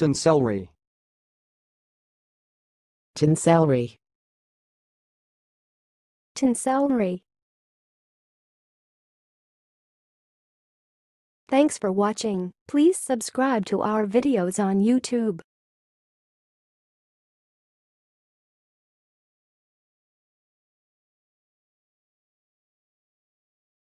tinselry, tinselry, tinselry. Thanks for watching. Please subscribe to our videos on YouTube.